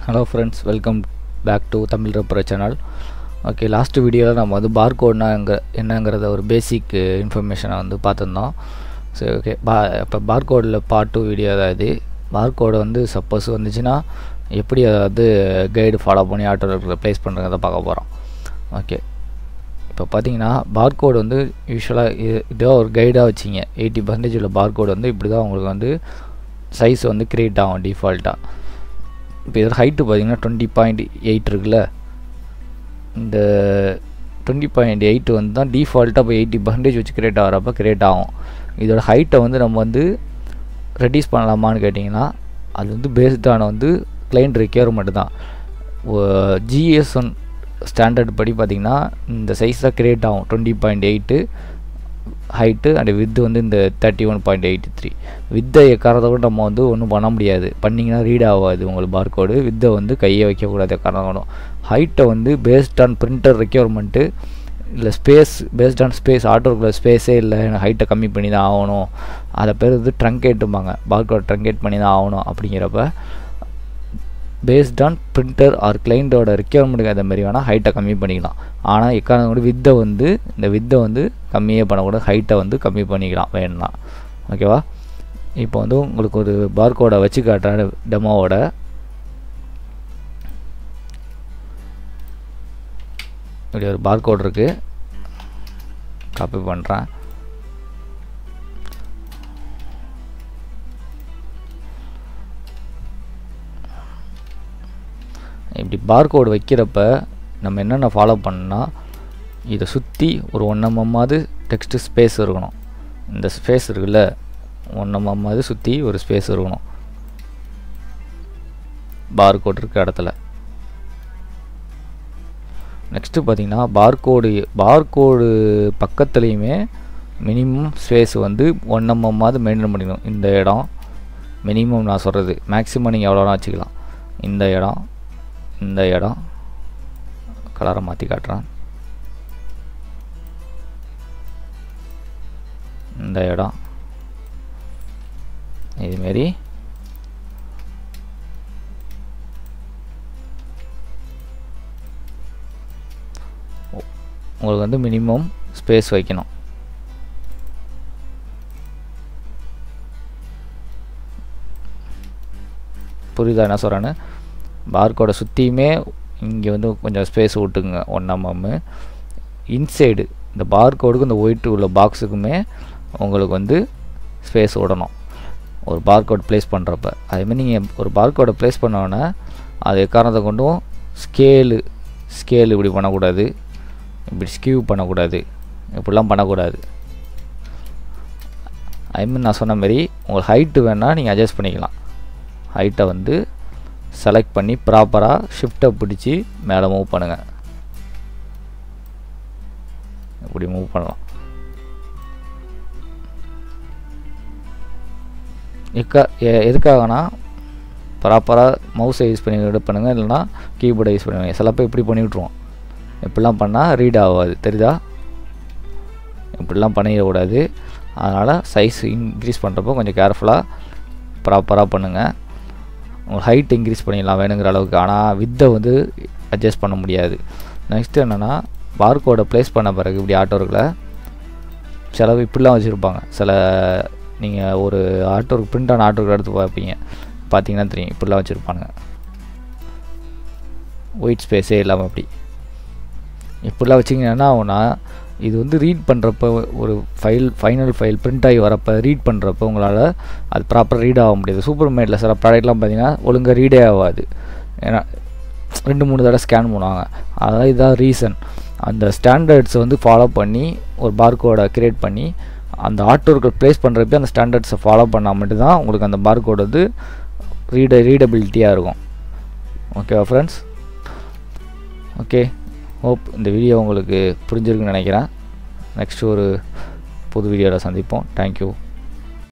Hello friends, welcome back to Tamil Repro channel. Okay, last video நம்ம வந்து barcode என்னங்கறத ஒரு பேசிக் இன்ஃபர்மேஷனை வந்து பார்த்திருந்தோம். சரி ஓகே, இப்போ barcodeல பார்ட் 2 வீடியோ தான் இது. barcode வந்து சப்போஸ் வந்துச்சுன்னா எப்படி அதாவது கைடு ஃபாலோ பண்ணி ஆட்டோல ப்ளேஸ் பண்ணுறத பார்க்க போகிறோம். ஓகே, இப்போ பார்த்தீங்கன்னா barcode வந்து யூஸ்வலாக இதோ ஒரு கைடாக வச்சிங்க 80% உள்ள barcode வந்து இப்படி தான் உங்களுக்கு வந்து சைஸ் வந்து கிரியேட் ஆகும் டிஃபால்ட்டாக. இப்போ இதோட ஹைட்டு பார்த்தீங்கன்னா 20.8 இருக்குல்ல, இந்த 20.8 வந்து தான் டிஃபால்ட்டாக இப்போ 80% வச்சு கிரியேட் ஆகிறப்ப கிரியேட் ஆகும். இதோட ஹைட்டை வந்து நம்ம வந்து ரெடியூஸ் பண்ணலாமான்னு கேட்டிங்கன்னா அது வந்து பேஸ்டான வந்து கிளைண்ட் ரெக்யர்மெண்ட் தான். GS1 ஸ்டாண்டர்ட் படி பார்த்திங்கன்னா இந்த சைஸ் தான் கிரியேட் ஆகும். 20.8 ஹைட்டு அண்ட் வித்து வந்து இந்த 31.83. வித்தை எக்காரத்தை கூட நம்ம வந்து ஒன்றும் பண்ண முடியாது, பண்ணிங்கன்னா ரீட் ஆகாது உங்களுக்கு barcode. வித்தை வந்து கையை வைக்கக்கூடாது காரணம். ஹைட்டை வந்து பேஸ்ட் ஆன் பிரிண்டர் ரெக்யர்மெண்ட்டு இல்லை ஸ்பேஸ் பேஸ்ட் ஆன் ஸ்பேஸ், ஆட்டோக்குள்ள ஸ்பேஸே இல்லை எனக்கு ஹைட்டை கம்மி பண்ணி தான் ஆகணும், அதை பேர் வந்து ட்ரங்கேட்டும்பாங்க, barcode ட்ரங்கேட் பண்ணி தான் ஆகணும். அப்படிங்கிறப்ப பேஸ்ட் ஆன் பிரிண்டர் ஆர் கிளைண்டோட ரெக்யர்மெண்ட்டுக்கு அந்த மாதிரி வேணால் ஹைட்டை கம்மி பண்ணிக்கலாம். ஆனால் எக்காரணம் கூட வித்தை வந்து இந்த வித்தை வந்து கம்மியே பண்ணக்கூடாது, ஹைட்டை வந்து கம்மி பண்ணிக்கலாம் வேணும்னா. ஓகேவா, இப்போ வந்து உங்களுக்கு ஒரு barcode வச்சு காட்டுறேன் டெமோவோட. இப்படி ஒரு barcode இருக்குது, காப்பி பண்ணுறேன். இப்படி barcode வைக்கிறப்ப நம்ம என்னென்ன ஃபாலோ பண்ணால் இதை சுற்றி ஒரு 1 mm டெக்ஸ்ட் ஸ்பேஸ் இருக்கணும். இந்த ஸ்பேஸ் இருக்குல்ல 1 mm சுற்றி ஒரு ஸ்பேஸ் இருக்கணும் barcode இருக்க இடத்துல. நெக்ஸ்ட்டு பார்த்திங்கன்னா barcode பக்கத்துலேயுமே மினிமம் ஸ்பேஸ் வந்து 1 mm மெயின்டைன் பண்ணிக்கணும். இந்த இடம் மினிமம் நான் சொல்கிறது, மேக்ஸிமம் நீங்கள் எவ்வளோனா வச்சுக்கலாம். இந்த இடம் கலரை மாற்றி காட்டுறேன். இந்த இடம் இதுமாரி உங்களுக்கு வந்து மினிமம் ஸ்பேஸ் வைக்கணும். புரியுதா என்ன சொல்கிறேன்னு? barcode சுற்றியுமே இங்கே வந்து கொஞ்சம் ஸ்பேஸ் விட்டுங்க 1 mm. இன்சைடு இந்த barcodeக்கு இந்த ஒயிட் உள்ள பாக்ஸுக்குமே உங்களுக்கு வந்து ஸ்பேஸ் விடணும் ஒரு barcode ப்ளேஸ் பண்ணுறப்ப. அதேமாதிரி நீங்கள் ஒரு barcode ப்ளேஸ் பண்ணோன்னே அது எக்காரணத்தை கொண்டும் ஸ்கேலு இப்படி பண்ணக்கூடாது, இப்படி ஸ்கியூ பண்ணக்கூடாது, இப்படிலாம் பண்ணக்கூடாது. அதேமாதிரி நான் சொன்ன மாதிரி உங்களுக்கு ஹைட்டு வேணால் நீங்கள் அட்ஜஸ்ட் பண்ணிக்கலாம். ஹைட்டை வந்து செலக்ட் பண்ணி ப்ராப்பராக ஷிஃப்ட்டை பிடிச்சி மேலே மூவ் பண்ணுங்கள். இப்படி மூவ் பண்ணலாம். எதுக்காகனா ப்ராப்பராக மவுஸை யூஸ் பண்ணி எடு பண்ணுங்கள், இல்லைனா கீபோர்டை யூஸ் பண்ணுவீங்க. சிலப்போ இப்படி பண்ணி விட்ருவோம். இப்படிலாம் பண்ணால் ரீட் ஆகாது, தெரியுதா? இப்படிலாம் பண்ணிடக்கூடாது. அதனால் சைஸ் இன்க்ரீஸ் பண்ணுறப்போ கொஞ்சம் கேர்ஃபுல்லாக ப்ராப்பராக பண்ணுங்கள். உங்கள் ஹைட் இன்க்ரீஸ் பண்ணிடலாம் வேணுங்கிற அளவுக்கு, ஆனால் வித்தை வந்து அட்ஜஸ்ட் பண்ண முடியாது. நெக்ஸ்ட்டு என்னென்னா barcode ப்ளேஸ் பண்ண பிறகு இப்படி ஆட்டோருக்குள்ள சிலவு இப்படிலாம் வச்சுருப்பாங்க. சில நீங்கள் ஒரு ஆட்டோருக்கு பிரிண்டான ஆட்டோருக்கு எடுத்து பார்த்தீங்கன்னா தெரியும், இப்படிலாம் வச்சுருப்பானுங்க. ஒயிட் ஸ்பேஸே இல்லாமல் இப்படிலாம் வச்சிங்கன்னா ஆகுனா இது வந்து ரீட் பண்ணுறப்ப ஒரு ஃபைனல் ஃபைல் பிரிண்ட் ஆகி வரப்போ ரீட் பண்ணுறப்போ உங்களால் அது ப்ராப்பராக ரீட் ஆக முடியாது. சூப்பர்மேட்டில் சில ப்ராடக்ட்லாம் பார்த்திங்கன்னா ஒழுங்காக ரீடே ஆகாது, ஏன்னா 2-3 தடவை ஸ்கேன் பண்ணுவாங்க. அதான் இதுதான் ரீசன். அந்த ஸ்டாண்டர்ட்ஸை வந்து ஃபாலோ பண்ணி ஒரு barcode க்ரியேட் பண்ணி அந்த ஆட்டோருக்கு ப்ளேஸ் பண்ணுறப்ப அந்த ஸ்டாண்டர்ட்ஸை ஃபாலோ பண்ணால் மட்டும்தான் உங்களுக்கு அந்த barcode வந்து ரீடபிலிட்டியாக இருக்கும். ஓகேவா ஃப்ரெண்ட்ஸ்? ஓகே, ஹோப் இந்த வீடியோ உங்களுக்கு புரிஞ்சிருக்குன்னு நினைக்கிறேன். நெக்ஸ்ட் ஒரு புது வீடியோவில் சந்திப்போம். தேங்க்யூ.